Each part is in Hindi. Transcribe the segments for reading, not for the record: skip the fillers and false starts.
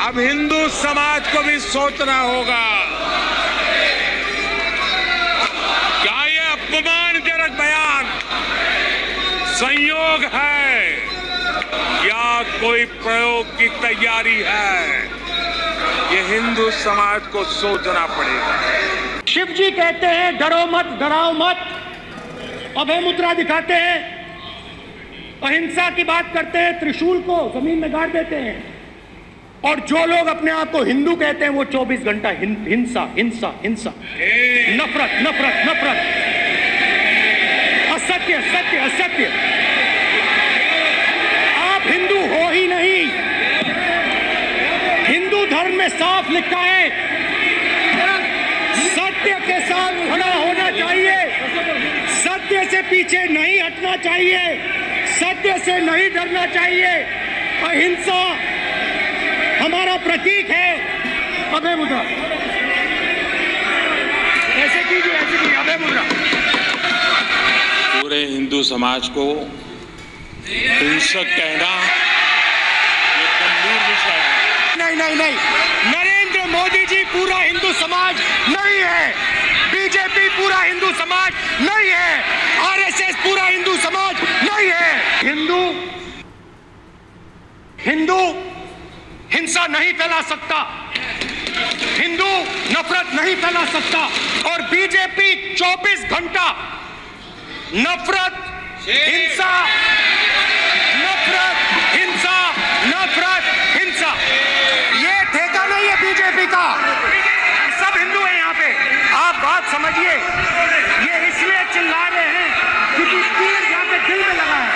अब हिंदू समाज को भी सोचना होगा। क्या ये अपमानजनक बयान संयोग है या कोई प्रयोग की तैयारी है? ये हिंदू समाज को सोचना पड़ेगा। शिव जी कहते हैं डरो मत, डराओ मत, अभय मुद्रा दिखाते हैं, अहिंसा की बात करते हैं, त्रिशूल को जमीन में गाड़ देते हैं, और जो लोग अपने आप को हिंदू कहते हैं वो 24 घंटा हिंसा हिंसा हिंसा, नफरत नफरत नफरत, असत्य सत्य असत्य। आप हिंदू हो ही नहीं। हिंदू धर्म में साफ लिखा है सत्य के साथ खड़ा होना चाहिए, सत्य से पीछे नहीं हटना चाहिए, सत्य से नहीं डरना चाहिए। अहिंसा हमारा प्रतीक है। अभय मुद्रा ऐसे कीजिए, ऐसे कीजिए, अभय मुद्रा। पूरे हिंदू समाज को हिंसक कहना ये गंभीर विषय है। नहीं नहीं नहीं, नरेंद्र मोदी जी पूरा हिंदू समाज नहीं है, बीजेपी पूरा हिंदू समाज नहीं है, आरएसएस पूरा हिंदू समाज नहीं है। हिंदू हिंसा नहीं फैला सकता, हिंदू नफरत नहीं फैला सकता, और बीजेपी 24 घंटा नफरत हिंसा नफरत हिंसा नफरत हिंसा, ये ठेका नहीं है बीजेपी का। सब हिंदू हैं यहाँ पे, आप बात समझिए। ये इसलिए चिल्ला रहे हैं क्योंकि तीर जाके दिल में लगा है,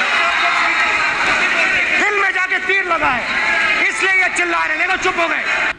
दिल में जाके तीर लगा है, इसलिए ये चिल्ला रहे हैं, नहीं तो चुप हो गए।